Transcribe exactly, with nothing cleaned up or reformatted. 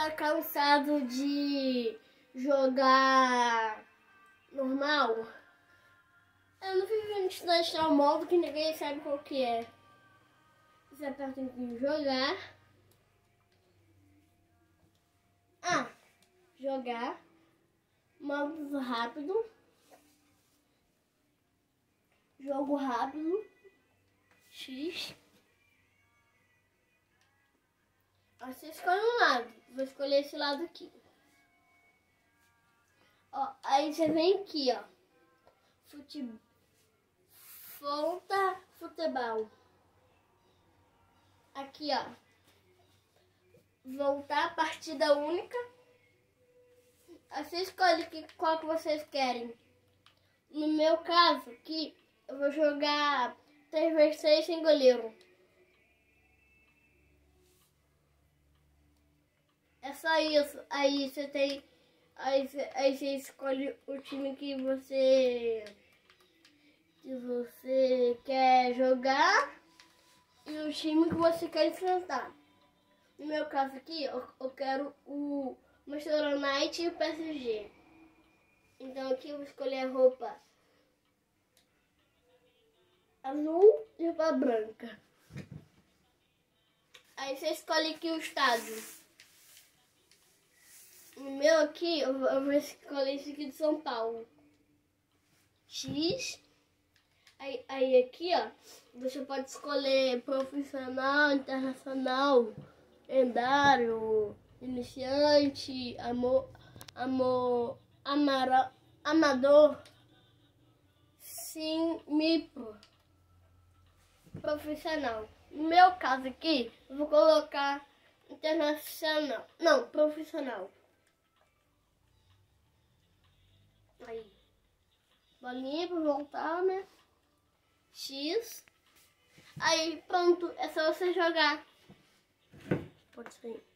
tá cansado de jogar normal, eu não fiz antes de deixar o modo que ninguém sabe qual que é. Você aperta em jogar. Ah, jogar. Modo rápido. Jogo rápido. X. Você escolhe um lado. Vou escolher esse lado aqui. Ó, aí você vem aqui, ó. Futebol. Volta futebol. Aqui, ó. Voltar partida única. Aí você escolhe que, qual que vocês querem. No meu caso, aqui, eu vou jogar três vezes seis sem goleiro. É só isso. Aí você tem... Aí, aí você escolhe o time que você... Que você quer jogar. E o time que você quer enfrentar. No meu caso aqui, eu, eu quero o Manchester United e o P S G. Então aqui eu vou escolher a roupa azul e roupa branca. Aí você escolhe aqui o estádio. No meu aqui, eu vou, eu vou escolher esse aqui de São Paulo. X. Aí, aí aqui, ó, você pode escolher profissional, internacional, lendário, iniciante, amor, amor, amara, amador, sim, mipro, profissional. No meu caso aqui, eu vou colocar internacional, não, profissional. Aí, bolinha pra voltar, né? X. Aí, pronto, é só você jogar. Pode ser.